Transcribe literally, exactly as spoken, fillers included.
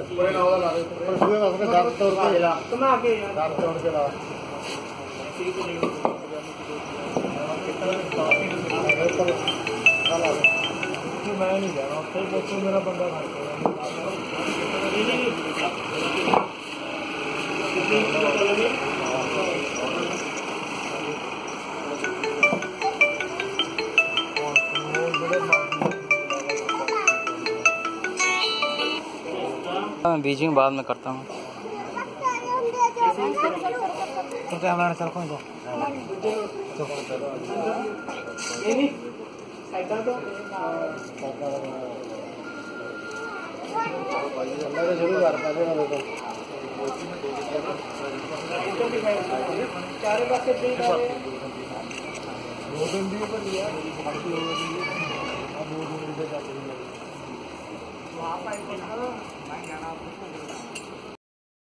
मैं नहीं जा रहा हूँ, मेरा बंदा मैं बीजिंग बाद में करता हूँ। तो क्या हमारा चल कौन शुरू करता दो दिन दिए पर लिया दो दिन